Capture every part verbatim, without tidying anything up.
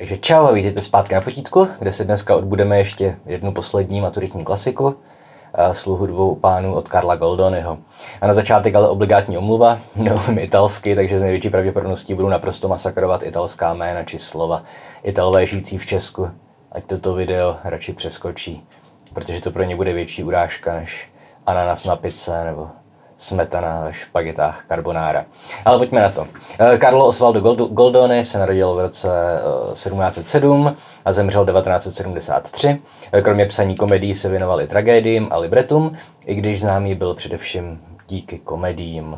Takže čau a vítejte zpátky na potítku, kde si dneska odbudeme ještě jednu poslední maturitní klasiku, Sluhu dvou pánů od Carla Goldoniho. A na začátek ale obligátní omluva, neumím italsky, takže z největší pravděpodobností budu naprosto masakrovat italská jména či slova. Italové žijící v Česku, ať toto video radši přeskočí, protože to pro ně bude větší urážka než ananas na pizze nebo smetana ve špagetách carbonara. Ale pojďme na to. Carlo Osvaldo Goldoni se narodil v roce sedmnáct set sedm a zemřel devatenáct set sedmdesát tři. Kromě psaní komedií se věnoval i tragédiím a libretům, i když známý byl především díky komediím.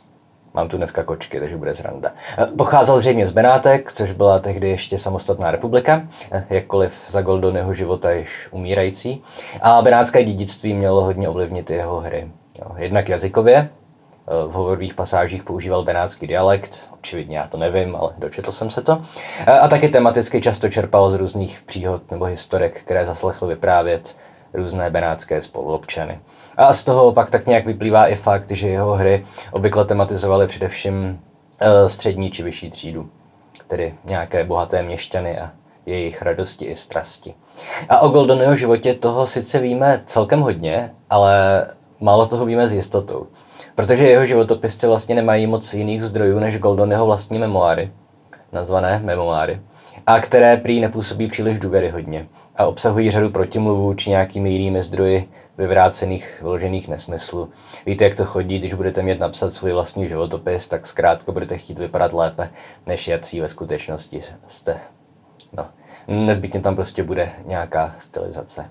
Mám tu dneska kočky, takže bude sranda. Pocházel zřejmě z Benátek, což byla tehdy ještě samostatná republika, jakkoliv za Goldoniho života již umírající. A benátské dědictví mělo hodně ovlivnit jeho hry. Jednak jazykově, v hovorových pasážích používal benátský dialekt, očividně já to nevím, ale dočetl jsem se to. A taky tematicky často čerpal z různých příhod nebo historek, které zaslechl vyprávět různé benátské spoluobčany. A z toho pak tak nějak vyplývá i fakt, že jeho hry obvykle tematizovaly především střední či vyšší třídu, tedy nějaké bohaté měšťany a jejich radosti i strasti. A o Goldoniho životě toho sice víme celkem hodně, ale málo toho víme s jistotou, protože jeho životopisci vlastně nemají moc jiných zdrojů než Goldoniho vlastní memoáry, nazvané memoáry, a které prý nepůsobí příliš důvěryhodně a obsahují řadu protimluvů či nějakými jinými zdroji vyvrácených, vyložených nesmyslů. Víte, jak to chodí, když budete mít napsat svůj vlastní životopis, tak zkrátka budete chtít vypadat lépe, než jací ve skutečnosti jste. No, nezbytně tam prostě bude nějaká stylizace.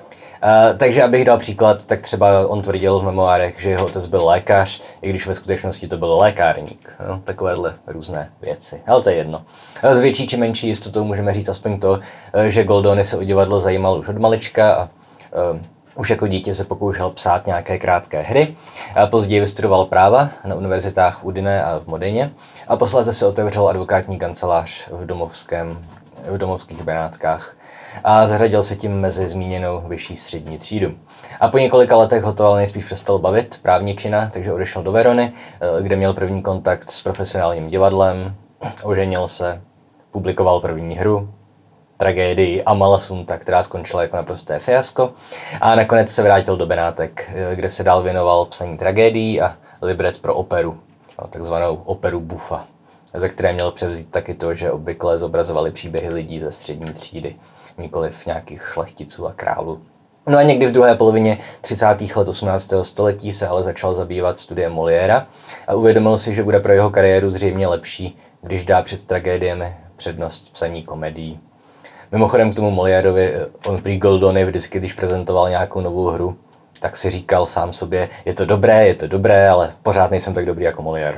Uh, takže abych dal příklad, tak třeba on tvrdil v memoárech, že jeho otec byl lékař, i když ve skutečnosti to byl lékárník. No, takovéhle různé věci. Ale to je jedno. S větší či menší jistotou můžeme říct aspoň to, že Goldoni se o divadlo zajímal už od malička a uh, už jako dítě se pokoušel psát nějaké krátké hry. A později vystudoval práva na univerzitách v Udine a v Modině a posléze se otevřel advokátní kancelář v domovském, v domovských Benátkách. A zařadil se tím mezi zmíněnou vyšší střední třídu. A po několika letech ho to ale nejspíš přestalo bavit, právničina, takže odešel do Verony, kde měl první kontakt s profesionálním divadlem, oženil se, publikoval první hru, tragédii Amalasuntha, která skončila jako naprosté fiasko, a nakonec se vrátil do Benátek, kde se dál věnoval psaní tragédií a libret pro operu, takzvanou operu buffa, ze které měl převzít taky to, že obvykle zobrazovali příběhy lidí ze střední třídy, nikoliv nějakých šlechticů a králů. No a někdy v druhé polovině třicátých let osmnáctého století se ale začal zabývat studiem Moliéra a uvědomil si, že bude pro jeho kariéru zřejmě lepší, když dá před tragédiemi přednost psaní komedií. Mimochodem k tomu Moliérovi, on prý Goldoni vždycky, když prezentoval nějakou novou hru, tak si říkal sám sobě, je to dobré, je to dobré, ale pořád nejsem tak dobrý jako Moliér.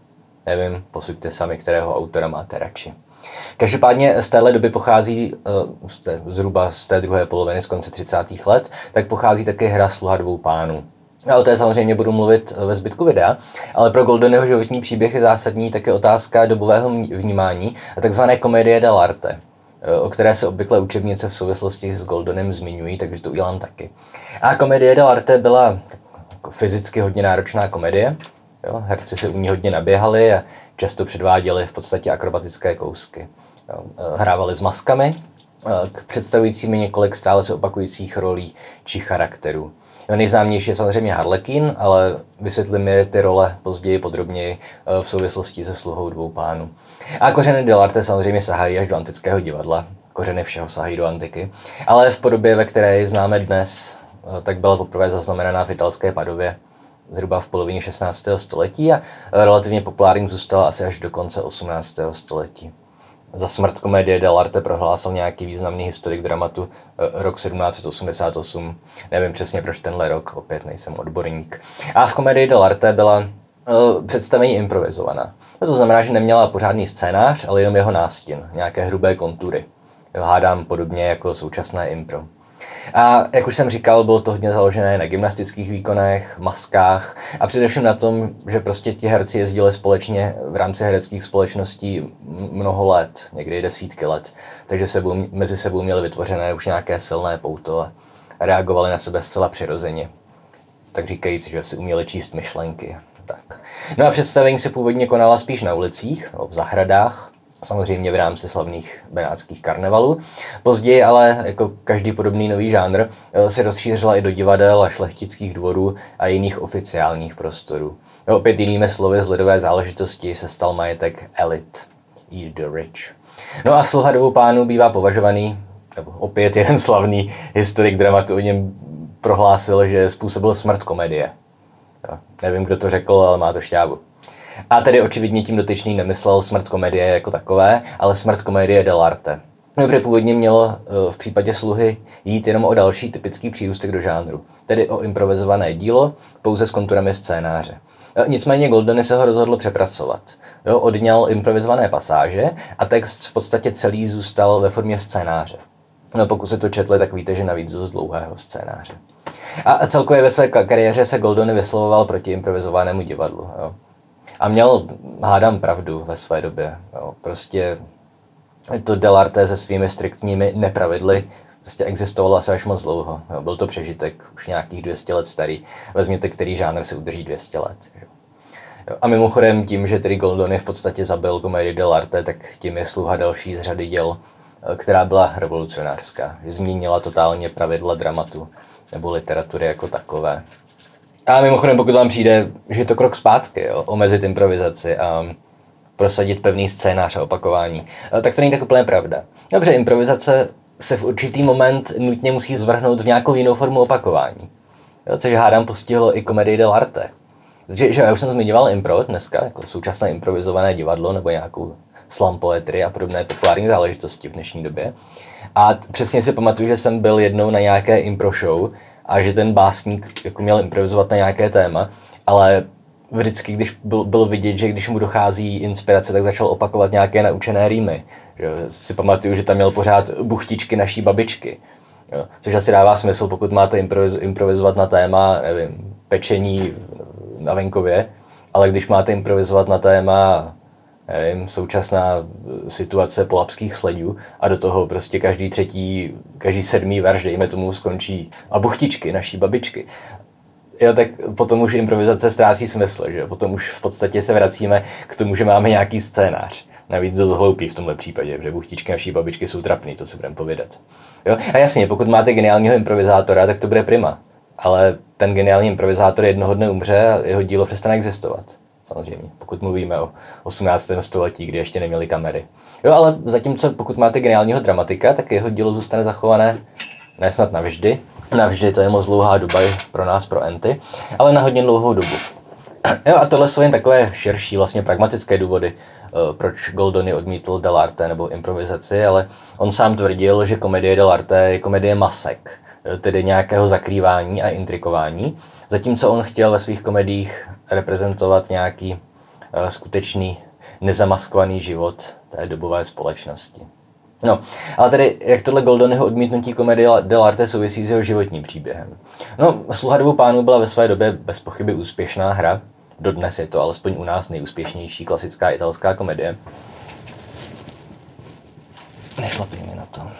Nevím, posuďte sami, kterého autora máte radši. Každopádně z téhle doby pochází, z té, zhruba z té druhé poloviny, z konce třicátých let, tak pochází také hra Sluha dvou pánů. A o té samozřejmě budu mluvit ve zbytku videa, ale pro Goldoniho životní příběh je zásadní také otázka dobového vnímání a takzvané komedie dell'arte, o které se obvykle učebnice v souvislosti s Goldonem zmiňují, takže to udělám taky. A komedie dell'arte byla jako fyzicky hodně náročná komedie. Jo, herci se u ní hodně naběhali a často předváděli v podstatě akrobatické kousky. Jo, hrávali s maskami, představujícími několik stále se opakujících rolí či charakterů. Jo, nejznámější je samozřejmě Harlekin, ale vysvětlím je ty role později podrobněji v souvislosti se Sluhou dvou pánů. A kořeny dell'arte samozřejmě sahají až do antického divadla. Kořeny všeho sahají do antiky. Ale v podobě, ve které ji známe dnes, tak byla poprvé zaznamenaná v italské Padově zhruba v polovině šestnáctého století a relativně populární zůstala asi až do konce osmnáctého století. Za smrt komedie dell'arte prohlásil nějaký významný historik dramatu rok sedmnáct set osmdesát osm. Nevím přesně proč tenhle rok, opět nejsem odborník. A v komedii dell'arte byla uh, představení improvizovaná. To znamená, že neměla pořádný scénář, ale jenom jeho nástin, nějaké hrubé kontury. Jo, hádám podobně jako současné impro. A jak už jsem říkal, bylo to hodně založené na gymnastických výkonech, maskách a především na tom, že prostě ti herci jezdili společně v rámci hereckých společností mnoho let, někdy desítky let, takže sebou, mezi sebou měli vytvořené už nějaké silné pouto a reagovali na sebe zcela přirozeně. Tak říkajíc, že si uměli číst myšlenky. Tak. No a představení se původně konala spíš na ulicích, v zahradách, samozřejmě v rámci slavných benátských karnevalů. Později ale, jako každý podobný nový žánr, se rozšířila i do divadel a šlechtických dvorů a jiných oficiálních prostorů. No, opět jinými slovy, z lidové záležitosti se stal majetek elit, eat the rich. No a Sluha dvou pánů bývá považovaný, nebo opět jeden slavný historik dramatu o něm prohlásil, že způsobil smrt komedie. Jo, nevím, kdo to řekl, ale má to šťávu. A tedy očividně tím dotyčný nemyslel smrt komedie jako takové, ale smrt komedie dell'arte. No, protože původně mělo v případě Sluhy jít jenom o další typický přírůstek do žánru, tedy o improvizované dílo, pouze s konturami scénáře. Nicméně Goldoni se ho rozhodl přepracovat. Jo, odňal improvizované pasáže a text v podstatě celý zůstal ve formě scénáře. No, pokud se to četli, tak víte, že navíc z dlouhého scénáře. A celkově ve své kariéře se Goldoni vyslovoval proti improvizovanému divadlu. Jo. A měl, hádám, pravdu ve své době. Jo. Prostě to dell'arte se svými striktními nepravidly prostě existovalo asi až moc dlouho. Jo. Byl to přežitek, už nějakých dvě stě let starý. Vezměte, který žánr se udrží dvě stě let. Jo. Jo. A mimochodem tím, že tedy Goldoni v podstatě zabil komedii dell'arte, tak tím je Sluha další z řady děl, která byla revolucionářská. Že změnila totálně pravidla dramatu nebo literatury jako takové. A mimochodem, pokud vám přijde, že je to krok zpátky, jo, omezit improvizaci a prosadit pevný scénář a opakování, tak to není tak úplně pravda. Dobře, improvizace se v určitý moment nutně musí zvrhnout v nějakou jinou formu opakování. Jo, což hádám postihlo i komedii dell'arte. Že, že já už jsem zmiňoval impro dneska, jako současné improvizované divadlo nebo nějakou slam poetry a podobné populární záležitosti v dnešní době. A přesně si pamatuju, že jsem byl jednou na nějaké impro show a že ten básník jako měl improvizovat na nějaké téma, ale vždycky, když byl, bylo vidět, že když mu dochází inspirace, tak začal opakovat nějaké naučené rýmy. Že si pamatuju, že tam měl pořád buchtičky naší babičky. Jo, což asi dává smysl, pokud máte improviz, improvizovat na téma, nevím, pečení na venkově, ale když máte improvizovat na téma, nevím, současná situace polapských sledů a do toho prostě každý třetí, každý sedmý verš, dejme tomu, skončí a buchtičky naší babičky. Jo, tak potom už improvizace ztrácí smysl, že potom už v podstatě se vracíme k tomu, že máme nějaký scénář. Navíc dost hloupý v tomhle případě, protože buchtičky naší babičky jsou trapný, to si budeme povědat. Jo? A jasně, pokud máte geniálního improvizátora, tak to bude prima. Ale ten geniální improvizátor jednoho dne umře a jeho dílo přestane existovat. Samozřejmě, pokud mluvíme o osmnáctém století, kdy ještě neměli kamery. Jo, ale zatímco pokud máte geniálního dramatika, tak jeho dílo zůstane zachované ne snad navždy. Navždy to je moc dlouhá doba pro nás, pro enty, ale na hodně dlouhou dobu. Jo, a tohle jsou jen takové širší, vlastně pragmatické důvody, proč Goldoni odmítl dell'arte nebo improvizaci, ale on sám tvrdil, že komedie dell'arte je komedie masek, tedy nějakého zakrývání a intrikování, zatímco on chtěl ve svých komediích reprezentovat nějaký uh, skutečný nezamaskovaný život té dobové společnosti. No, ale tedy, jak tohle Goldoniho odmítnutí komedie dell'arte souvisí s jeho životním příběhem? No, Sluha dvou pánů byla ve své době bez pochyby úspěšná hra. Dodnes je to alespoň u nás nejúspěšnější klasická italská komedie. Nešlapí mi na to.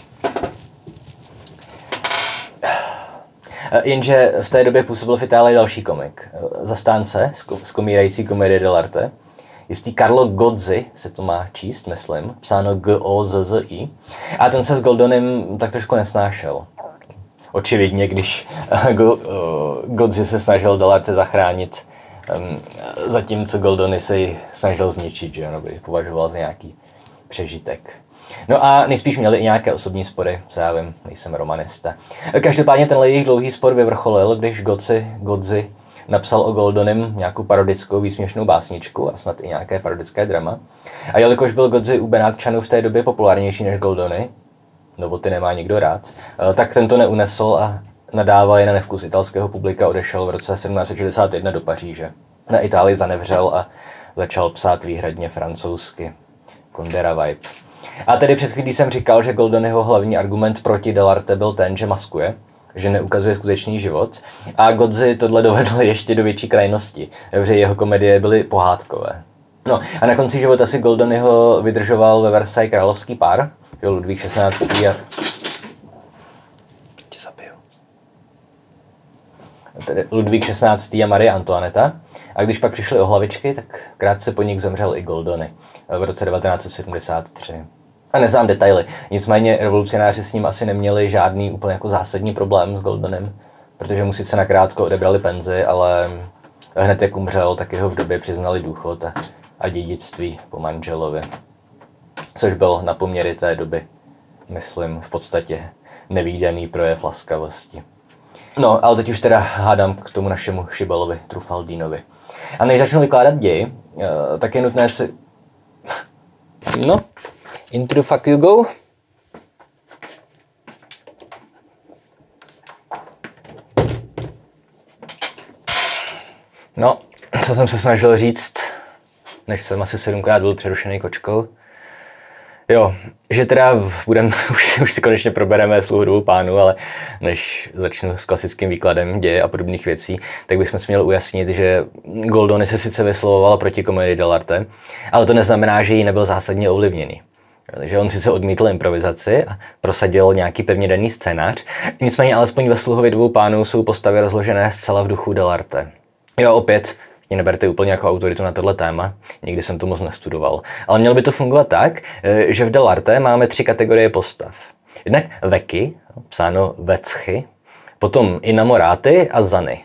Jenže v té době působil v Itálii další komik. Zastánce z komírající komedie dell'arte. Jistý Carlo Gozzi se to má číst, myslím, psáno G O Z Z I. A ten se s Goldonim tak trošku nesnášel. Očividně, když Gozzi se snažil dell'arte zachránit, zatímco Goldoni se ji snažil zničit, že nebo ji považoval za nějaký přežitek. No a nejspíš měli i nějaké osobní spory, co já vím, nejsem romanista. Každopádně tenhle jejich dlouhý spor vyvrcholil, když Gozzi, Gozzi napsal o Goldonim nějakou parodickou výsměšnou básničku a snad i nějaké parodické drama. A jelikož byl Gozzi u Benátčanů v té době populárnější než Goldoni, novoty nemá nikdo rád, tak tento neunesl a nadával je na nevkus italského publika, odešel v roce sedmnáct set šedesát jedna do Paříže. Na Itálii zanevřel a začal psát výhradně francouzsky. Kundera vibe. A tedy před chvílí jsem říkal, že Goldoniho hlavní argument proti dell'arte byl ten, že maskuje, že neukazuje skutečný život. A Gozzi tohle dovedl ještě do větší krajnosti, protože jeho komedie byly pohádkové. No a na konci života si Goldoniho vydržoval ve Versailles královský pár, že Ludvík šestnáctý a... Tě zabiju. tedy Ludvík šestnáctý. a Marie Antoineta. A když pak přišly o hlavičky, tak krátce po nich zemřel i Goldoni v roce devatenáct set sedmdesát tři. A neznám detaily, nicméně revolucionáři s ním asi neměli žádný úplně jako zásadní problém s Goldonem, protože mu sice nakrátko odebrali penzi, ale hned jak umřel, tak jeho v době přiznali důchod a, a dědictví po manželovi. Což byl na poměry té doby, myslím, v podstatě nevídaný projev laskavosti. No, ale teď už teda hádám k tomu našemu šibelovi Trufaldínovi. A než začnu vykládat děj, tak je nutné si... No, into the fuck you go. No, co jsem se snažil říct, než jsem asi sedmkrát byl přerušený kočkou. Jo, že teda budem, už, už si konečně probereme Sluhu dvou pánů, ale než začnu s klasickým výkladem děje a podobných věcí, tak bychom si měli ujasnit, že Goldoni se sice vyslovoval proti komedii dell'arte, ale to neznamená, že ji nebyl zásadně ovlivněný. Že on sice odmítl improvizaci a prosadil nějaký pevně daný scénář, nicméně alespoň ve Sluhovi dvou pánů jsou postavy rozložené zcela v duchu dell'arte. Jo, opět, mě neberte úplně jako autoritu na tohle téma, nikdy jsem to moc nestudoval. Ale mělo by to fungovat tak, že v dell'arte máme tři kategorie postav. Jednak veky, psáno vecchy, potom inamoráty a zany.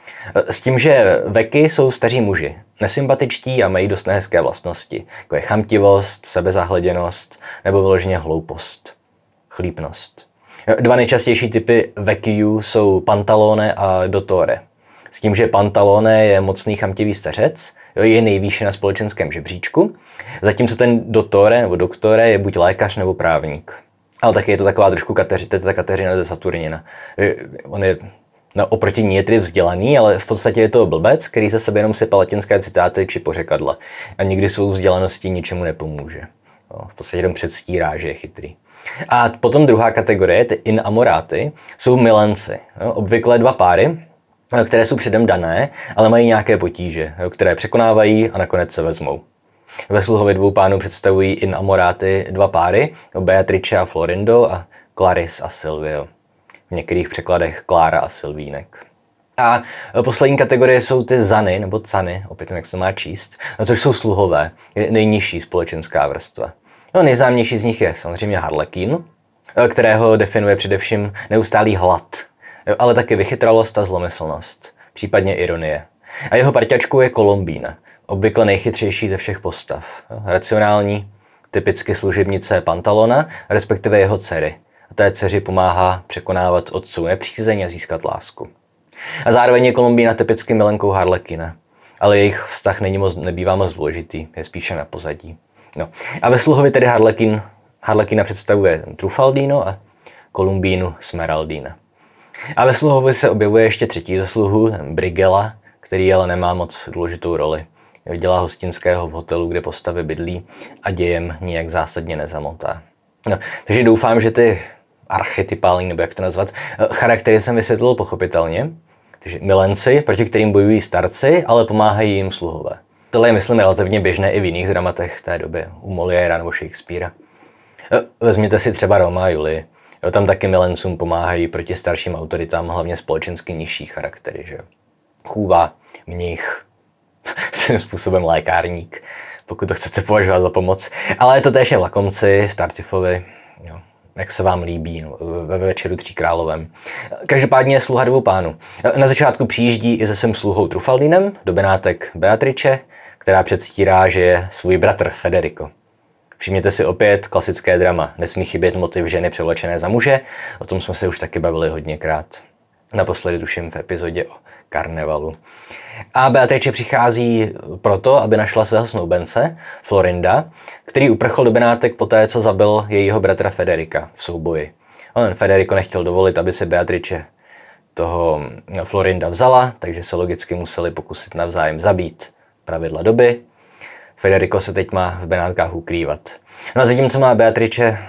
S tím, že veky jsou staří muži, nesympatičtí a mají dost nehezké vlastnosti, jako je chamtivost, sebezahleděnost nebo vyloženě hloupost, chlípnost. Dva nejčastější typy vekiů jsou pantalone a dottore. S tím, že pantalone je mocný chamtivý stařec, je nejvýše na společenském žebříčku, zatímco ten dottore nebo doktore je buď lékař nebo právník. Ale taky je to taková trošku kateřina, Kateřina ze Saturnina. On je no, oproti ní je tedy vzdělaný, ale v podstatě je to blbec, který za sebe jenom sype latinské citáty či pořekadla a nikdy svou vzdělaností ničemu nepomůže. No, v podstatě jenom předstírá, že je chytrý. A potom druhá kategorie, ty inamoráty, jsou milenci. No, obvykle dva páry, které jsou předem dané, ale mají nějaké potíže, které překonávají a nakonec se vezmou. Ve Sluhovi dvou pánů představují inamoráty dva páry, Beatrice a Florindo a Clarice a Silvio. V některých překladech Klára a Silvínek. A poslední kategorie jsou ty zany, nebo cany, opět jak se to má číst, což jsou sluhové, nejnižší společenská vrstva. No, nejznámější z nich je samozřejmě Harlekin, kterého definuje především neustálý hlad, ale taky vychytralost a zlomyslnost, případně ironie. A jeho parťačkou je Colombína, obvykle nejchytřejší ze všech postav. Racionální, typicky služebnice Pantalona, respektive jeho dcery. A té dceři pomáhá překonávat otců nepřízeň a získat lásku. A zároveň je Colombína typicky milenkou Harlekina, ale jejich vztah není moc, nebývá moc důležitý, je spíše na pozadí. No. A ve Sluhovi tedy Harlekin, Harlekina představuje Trufaldino a Colombínu Smeraldina. A ve Sluhovi se objevuje ještě třetí ze sluhů, Brigela, který ale nemá moc důležitou roli. Dělá hostinského v hotelu, kde postavy bydlí a dějem nijak zásadně nezamotá. No, takže doufám, že ty archetypální, nebo jak to nazvat, charaktery jsem vysvětlil pochopitelně. Takže milenci, proti kterým bojují starci, ale pomáhají jim sluhové. Tohle je, myslím, relativně běžné i v jiných dramatech té doby, u Moliéra nebo Shakespearea. Vezměte si třeba Roma a Julii. Jo, tam taky milencům pomáhají proti starším autoritám, hlavně společensky nižší charaktery. Že? Chůva, mnich, svým způsobem lékárník, pokud to chcete považovat za pomoc. Ale je to též je v Lakomci, v Tartufovi, jo, jak se vám líbí, no, ve Večeru tří královem. Každopádně je Sluha dvou pánů. Na začátku přijíždí i se svým sluhou Trufaldinem do Benátek Beatrice, která předstírá, že je svůj bratr Federico. Všimněte si opět klasické drama. Nesmí chybět motiv ženy převlečené za muže, o tom jsme se už taky bavili hodněkrát. Naposledy tuším v epizodě o karnevalu. A Beatrice přichází proto, aby našla svého snoubence, Florinda, který uprchl do Benátek poté, co zabil jejího bratra Federica v souboji. On Federico nechtěl dovolit, aby se Beatrice toho Florinda vzala, takže se logicky museli pokusit navzájem zabít. Pravidla doby. Federico se teď má v Benátkách ukrývat. No a zatímco má Beatrice,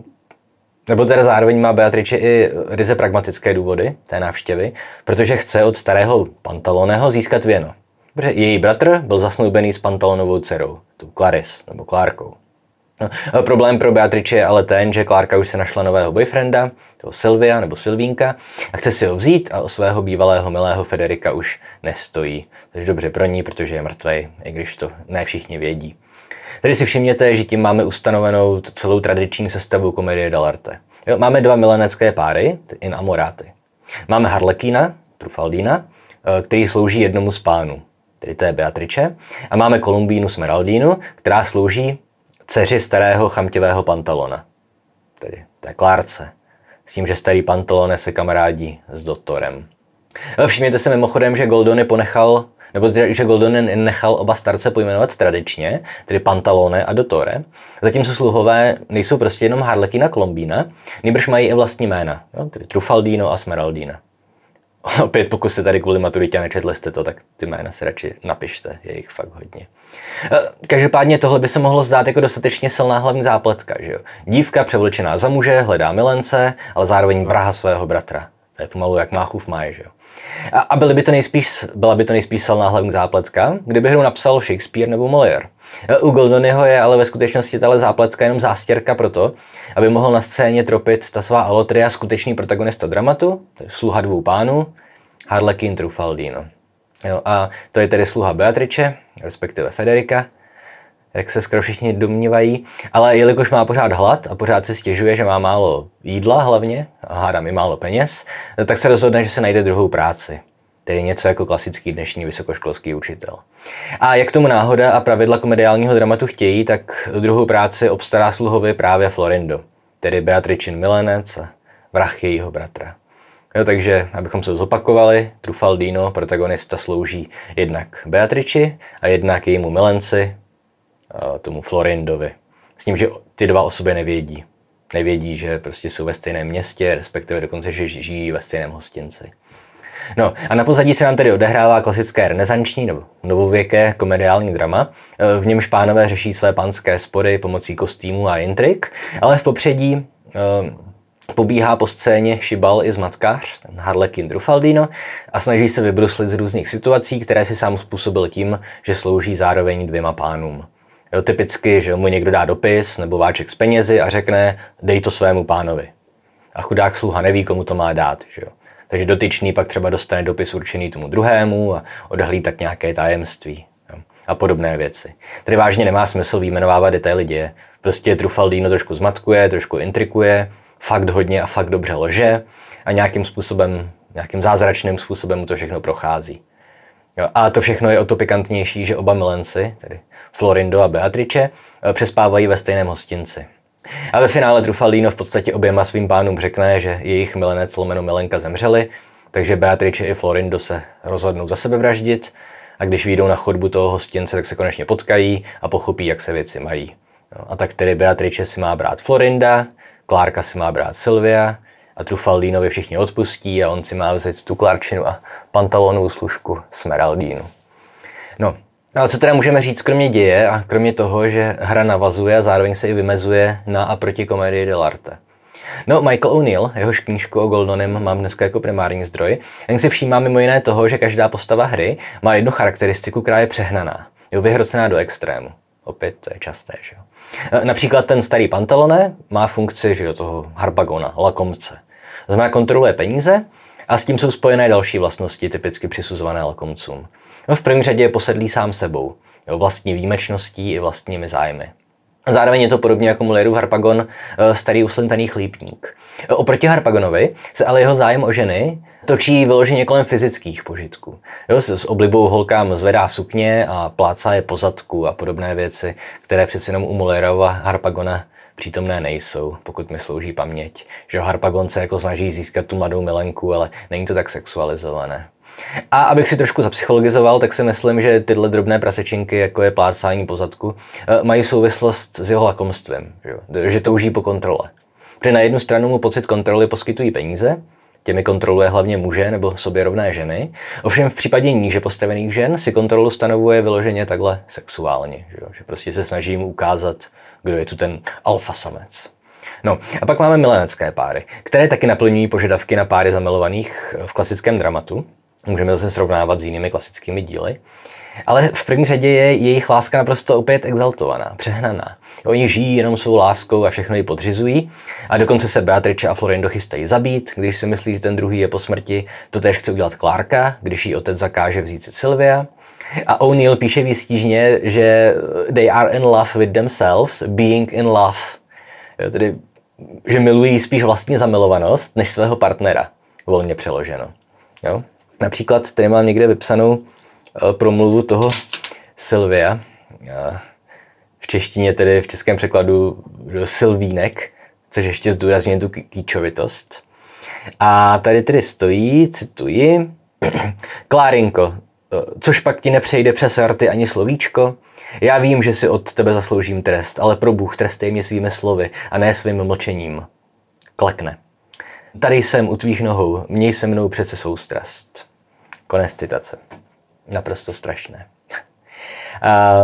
nebo teda zároveň má Beatrice i ryze pragmatické důvody té návštěvy, protože chce od starého Pantaloneho získat věno. Protože její bratr byl zasnoubený s Pantalonovou dcerou, tu Clarice nebo Klárkou. No, problém pro Beatrice je ale ten, že Clarka už se našla nového boyfrienda, toho Sylvia nebo Sylvínka, a chce si ho vzít a o svého bývalého milého Federika už nestojí. Takže dobře pro ní, protože je mrtvej, i když to ne všichni vědí. Tady si všimněte, že tím máme ustanovenou celou tradiční sestavu komedie dell'arte. Jo, máme dva milenecké páry, in amoráty. Máme Harlekína, Trufaldína, který slouží jednomu z pánů, tedy to je Beatrice, a máme Kolumbínu Smeraldínu, která slouží dceři starého chamtivého Pantalona, tedy té Klárce, s tím, že starý Pantalone se kamarádí s doktorem. Všimněte se mimochodem, že Goldoni ponechal, nebo že Goldoni nechal oba starce pojmenovat tradičně, tedy Pantalone a Dottore, zatímco sluhové nejsou prostě jenom Harlekína Kolumbína, nýbrž mají i vlastní jména, jo, tedy Trufaldino a Smeraldína. Opět, pokud jste tady kvůli maturitě a nečetli jste to, tak ty jména si radši napište, je jich fakt hodně. Každopádně tohle by se mohlo zdát jako dostatečně silná hlavní zápletka, že jo? Dívka převlečená za muže, hledá milence, ale zároveň vraha svého bratra. To je pomalu jak Máchův máj, že jo? A, a byly by to nejspíš, byla by to nejspíš silná hlavní zápletka, kdyby hru napsal Shakespeare nebo Molière. U Goldoniho je ale ve skutečnosti tahle zápletka jenom zástěrka proto, aby mohl na scéně tropit ta svá alotria skutečný protagonista dramatu, to je sluha dvou pánů, Harlekin Trufaldino. Jo, a to je tedy sluha Beatrice, respektive Federika, jak se skoro všichni domnívají, ale jelikož má pořád hlad a pořád si stěžuje, že má málo jídla hlavně, a hádám i málo peněz, tak se rozhodne, že se najde druhou práci. Tedy něco jako klasický dnešní vysokoškolský učitel. A jak tomu náhoda a pravidla komediálního dramatu chtějí, tak druhou práci obstará sluhovi právě Florindo, tedy Beatricin milenec a vrah jejího bratra. Jo, takže, abychom se zopakovali, Trufaldino, protagonista, slouží jednak Beatrici a jednak jejímu milenci, tomu Florindovi. S tím, že ty dva o sobě nevědí. Nevědí, že prostě jsou ve stejném městě, respektive dokonce, že žijí ve stejném hostinci. No a na pozadí se nám tedy odehrává klasické renesanční nebo novověké komediální drama, v němž pánové řeší své panské spory pomocí kostýmů a intrik, ale v popředí eh, pobíhá po scéně šibal i zmatkář, ten Harlekin Trufaldino, a snaží se vybruslit z různých situací, které si sám způsobil tím, že slouží zároveň dvěma pánům. Jo, typicky, že mu někdo dá dopis nebo váček s penězi a řekne, dej to svému pánovi. A chudák sluha neví, komu to má dát. Že jo. Takže dotyčný pak třeba dostane dopis určený tomu druhému a odhalí tak nějaké tajemství. Jo. A podobné věci. Tedy vážně nemá smysl vyjmenovávat detaily děje. Prostě Trufaldino trošku zmatkuje, trošku intrikuje, fakt hodně a fakt dobře lže a nějakým způsobem, nějakým zázračným způsobem mu to všechno prochází. Jo, a to všechno je o to pikantnější, že oba milenci, tedy Florindo a Beatrice, přespávají ve stejném hostinci. A ve finále Trufaldino v podstatě oběma svým pánům řekne, že jejich milenec lomeno milenka zemřeli, takže Beatrice i Florindo se rozhodnou za sebe vraždit a když vyjdou na chodbu toho hostince, tak se konečně potkají a pochopí, jak se věci mají. Jo, a tak tedy Beatrice si má brát Florinda, Klárka si má brát Sylvia a Trufaldinovi všichni odpustí a on si má vzít tu Klárčinu a Pantalonovou služku Smeraldínu. No, ale co teda můžeme říct kromě děje a kromě toho, že hra navazuje a zároveň se i vymezuje na a proti komedii dell'arte? No, Michael O'Neill, jehož knížku o Goldonem mám dneska jako primární zdroj, jen si všímá mimo jiné toho, že každá postava hry má jednu charakteristiku, která je přehnaná, je vyhrocená do extrému. Opět to je časté, že jo. Například ten starý Pantalone má funkci, že jo, toho Harpagona, lakomce. Znamená, kontroluje peníze a s tím jsou spojené další vlastnosti, typicky přisuzované lakomcům. No, v první řadě je posedlý sám sebou, jo, vlastní výjimečností i vlastními zájmy. Zároveň je to podobně jako Moliérův Harpagon, starý uslintaný chlípník. Oproti Harpagonovi se ale jeho zájem o ženy točí vyloženě kolem fyzických požitků. Jo, s oblibou holkám zvedá sukně a plácá je po zadku a podobné věci, které přeci jenom u Moliérova Harpagona přítomné nejsou, pokud mi slouží paměť. Že Harpagon se jako snaží získat tu mladou milenku, ale není to tak sexualizované. A abych si trošku zapsychologizoval, tak si myslím, že tyhle drobné prasečinky, jako je plácání po zadku, mají souvislost s jeho lakomstvím, že, že touží po kontrole. Protože na jednu stranu mu pocit kontroly poskytují peníze, těmi kontroluje hlavně muže nebo sobě rovné ženy, ovšem v případě níže postavených žen si kontrolu stanovuje vyloženě takhle sexuálně, že, že prostě se snaží mu ukázat, kdo je tu ten alfa samec. No a pak máme milenecké páry, které taky naplňují požadavky na páry zamilovaných v klasickém dramatu. Můžeme se srovnávat s jinými klasickými díly. Ale v první řadě je jejich láska naprosto opět exaltovaná, přehnaná. Oni žijí jenom svou láskou a všechno ji podřizují a dokonce se Beatrice a Florindo chystají zabít, když si myslí, že ten druhý je po smrti. To též chce udělat Clarka, když jí otec zakáže vzít si Sylvia. A O'Neill píše výstižně, že they are in love with themselves, being in love. Jo, tedy, že milují spíš vlastní zamilovanost, než svého partnera, volně přeloženo. Jo? Například tady mám někde vypsanou promluvu toho Sylvia, v češtině tedy v českém překladu Sylvínek, což ještě zdůrazňuje tu kýčovitost. A tady tedy stojí, cituji, Klárinko, což pak ti nepřejde přes rty ani slovíčko? Já vím, že si od tebe zasloužím trest, ale pro Bůh trestej mě svými slovy a ne svým mlčením. Klekne. Tady jsem u tvých nohou, měj se mnou přece soustrast. Konec citace. Naprosto strašné. A,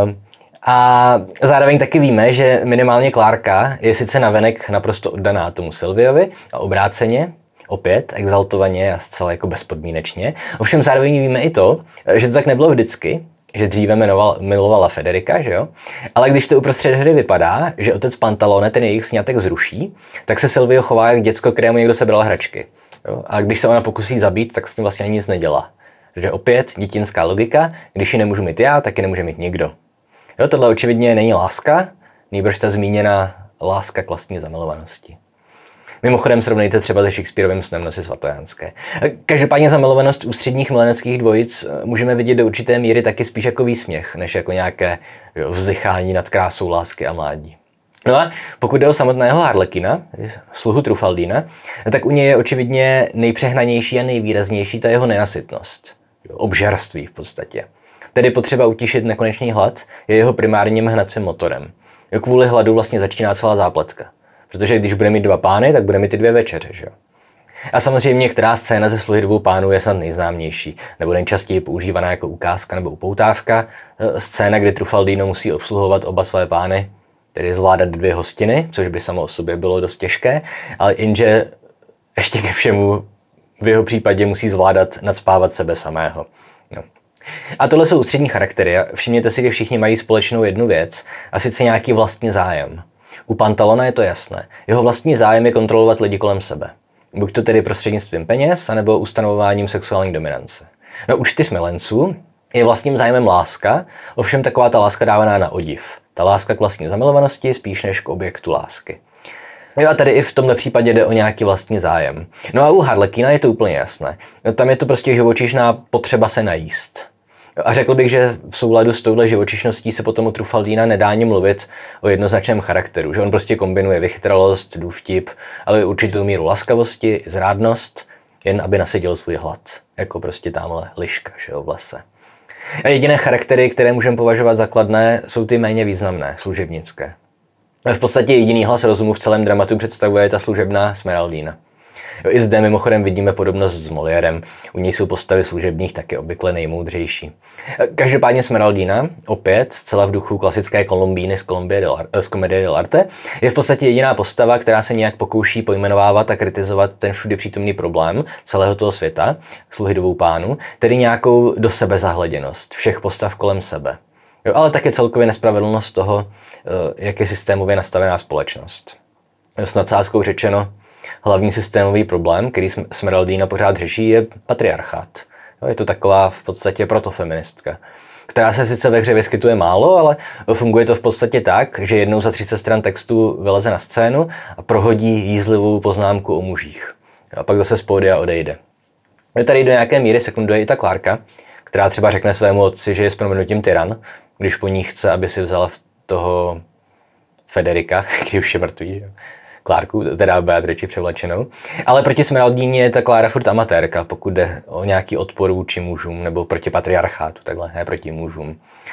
a zároveň taky víme, že minimálně Clarka je sice navenek naprosto oddaná tomu Sylviovi a obráceně, opět exaltovaně a zcela jako bezpodmínečně. Ovšem zároveň víme i to, že to tak nebylo vždycky, že dříve jmenoval, milovala Federika, že jo? Ale když to uprostřed hry vypadá, že otec Pantalone ten jejich sňatek zruší, tak se Silvio chová jak děcko, kterému někdo sebral hračky. Jo? A když se ona pokusí zabít, tak s tím vlastně ani nic nedělá. Takže opět dětinská logika, když ji nemůžu mít já, tak ji nemůže mít nikdo. Jo, tohle očividně není láska, nýbrž ta zmíněná láska k vlastní zamilovanosti. Mimochodem srovnejte třeba se Shakespearovým snem Nosy svatojánské. Každopádně zamilovanost ústředních mileneckých dvojic můžeme vidět do určité míry taky spíš jako výsměch, než jako nějaké jo, vzdychání nad krásou lásky a mládí. No a pokud jde o samotného Harlekina, sluhu Trufaldína, tak u něj je očividně nejpřehnanější a nejvýraznější ta jeho nenasytnost. Obžerství v podstatě. Tedy potřeba utišit nekonečný hlad je jeho primárním hnacím motorem. Kvůli hladu vlastně začíná celá zápletka. Protože když bude mít dva pány, tak bude mít ty dvě večeře, že jo? A samozřejmě některá scéna ze Sluhy dvou pánů je snad nejznámější, nebo nejčastěji používaná jako ukázka nebo upoutávka. Scéna, kdy Trufaldino musí obsluhovat oba své pány, tedy zvládat dvě hostiny, což by samo o sobě bylo dost těžké, ale jenže ještě ke všemu v jeho případě musí zvládat nadspávat sebe samého. No. A tohle jsou ústřední charaktery a všimněte si, že všichni mají společnou jednu věc, a sice nějaký vlastní zájem. U Pantalona je to jasné. Jeho vlastní zájem je kontrolovat lidi kolem sebe. Buď to tedy prostřednictvím peněz, anebo ustanovováním sexuální dominance. No u čtyř milenců je vlastním zájmem láska, ovšem taková ta láska dávaná na odiv. Ta láska k vlastní zamilovanosti spíš než k objektu lásky. Jo a tady i v tomhle případě jde o nějaký vlastní zájem. No a u Harlekina je to úplně jasné. No, tam je to prostě živočišná potřeba se najíst. A řekl bych, že v souladu s touhle živočišností se potom u Trufaldína nedá ani mluvit o jednoznačném charakteru, že on prostě kombinuje vychytralost, důvtip, ale i určitou míru laskavosti, zrádnost, jen aby nasedil svůj hlad, jako prostě tamhle liška, že jo, v lese. A jediné charaktery, které můžeme považovat za kladné, jsou ty méně významné, služebnické. V podstatě jediný hlas rozumu v celém dramatu představuje ta služebná Smeraldína. I zde mimochodem vidíme podobnost s Moliérem. U něj jsou postavy služebních taky obvykle nejmoudřejší. Každopádně Smeraldína, opět zcela v duchu klasické Kolumbíny z Comedie dell'arte, je v podstatě jediná postava, která se nějak pokouší pojmenovávat a kritizovat ten všudy přítomný problém celého toho světa, Sluhy dvou pánů, tedy nějakou do sebe zahleděnost všech postav kolem sebe. Jo, ale také celkově nespravedlnost toho, jak je systémově nastavená společnost. S nadsázkou řečeno, hlavní systémový problém, který Smeraldína pořád řeší, je patriarchát. Jo, je to taková v podstatě protofeministka, která se sice ve hře vyskytuje málo, ale funguje to v podstatě tak, že jednou za třicet stran textu vyleze na scénu a prohodí jízlivou poznámku o mužích. A pak zase z pódia odejde. Je tady do nějaké míry sekunduje i ta Clarka, která třeba řekne svému otci, že je s prominutím tyran, když po ní chce, aby si vzala toho Federika, který už je mrtvý, že? Clarku, teda Beatrici převlečenou. Ale proti Smeraldíně je ta Klára furt amatérka, pokud jde o nějaký odpor vůči mužům, nebo proti patriarchátu, takhle, ne proti mužům.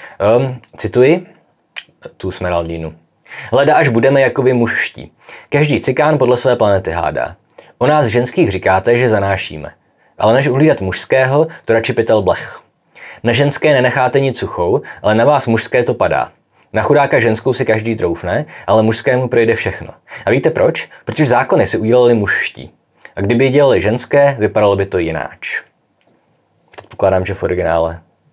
Um, cituji tu Smeraldínu. Leda, až budeme jako vy mužští. Každý cikán podle své planety hádá. O nás ženských říkáte, že zanášíme. Ale než uhlídat mužského, to radši pytel blech. Na ženské nenecháte nic suchou, ale na vás mužské to padá. Na chudáka ženskou si každý troufne, ale mužskému projde všechno. A víte proč? Protože zákony si udělali mužští. A kdyby je dělali ženské, vypadalo by to jináč. Předpokládám, že v originále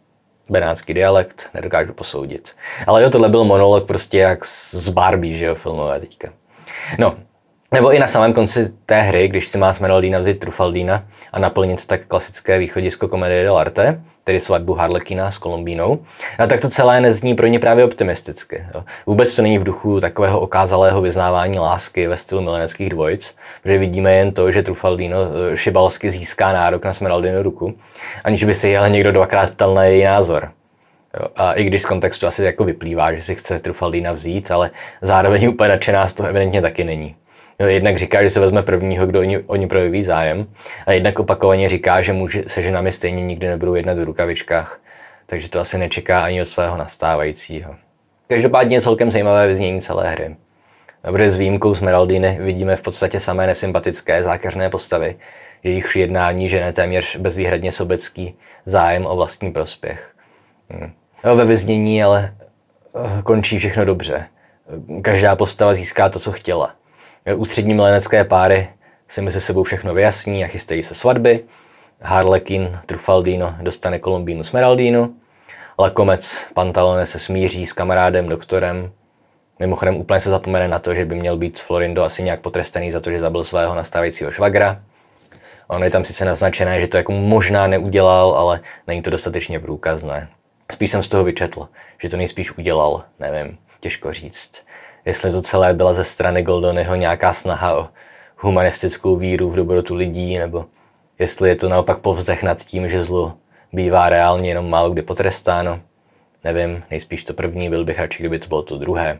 benátský dialekt, nedokážu posoudit. Ale jo, tohle byl monolog prostě jak z Barbie, že jo, filmové teďka. No, nebo i na samém konci té hry, když si má Smeraldina vzít Truffaldina a naplnit tak klasické východisko komedie dell'arte, tedy svatbu Harlequina s Columbínou, a tak to celé nezní pro ně právě optimisticky. Jo. Vůbec to není v duchu takového okázalého vyznávání lásky ve stylu mileneckých dvojic, protože vidíme jen to, že Truffaldino šibalsky získá nárok na Smeraldinu ruku, aniž by si ale někdo dvakrát ptal na její názor. Jo. A i když z kontextu asi jako vyplývá, že si chce Truffaldina vzít, ale zároveň úplně nadšená z toho evidentně taky není. Jo, jednak říká, že se vezme prvního, kdo o ní projeví zájem, a jednak opakovaně říká, že muži se ženami stejně nikdy nebudou jednat v rukavičkách, takže to asi nečeká ani od svého nastávajícího. Každopádně je celkem zajímavé vyznění celé hry. Protože s výjimkou Smeraldiny vidíme v podstatě samé nesympatické zákeřné postavy, jejichž jednání žene téměř bezvýhradně sobecký zájem o vlastní prospěch. Hm. No, ve vyznění ale končí všechno dobře. Každá postava získá to, co chtěla. Ústřední milenecké páry si mezi sebou všechno vyjasní a chystají se svatby. Harlequin, Truffaldino dostane Columbínu Smeraldinu. Lakomec Pantalone se smíří s kamarádem doktorem. Mimochodem úplně se zapomene na to, že by měl být Florindo asi nějak potrestaný za to, že zabil svého nastávajícího švagra. On je tam sice naznačené, že to jako možná neudělal, ale není to dostatečně průkazné. Spíš jsem z toho vyčetl, že to nejspíš udělal, nevím, těžko říct. Jestli to celé byla ze strany Goldonyho nějaká snaha o humanistickou víru v dobrotu lidí, nebo jestli je to naopak povzdech nad tím, že zlo bývá reálně jenom málo kdy potrestáno. Nevím, nejspíš to první, byl bych radši, kdyby to bylo to druhé.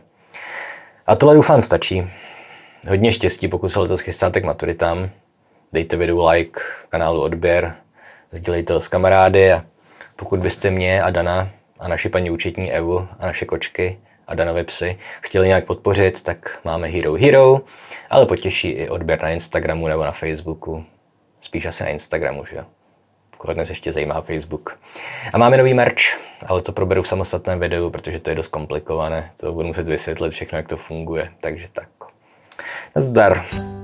A tohle doufám stačí. Hodně štěstí, pokud se letos chystáte k maturitám. Dejte videu like, kanálu odběr, sdílejte to s kamarády a pokud byste mě a Dana a naši paní účetní Evu a naše kočky a Danovi psy chtěli nějak podpořit, tak máme Hero Hero, ale potěší i odběr na Instagramu nebo na Facebooku. Spíš asi na Instagramu, že jo? Koho dnes ještě zajímá Facebook. A máme nový merch, ale to proberu v samostatném videu, protože to je dost komplikované. To budu muset vysvětlit všechno, jak to funguje, takže tak. Nazdar.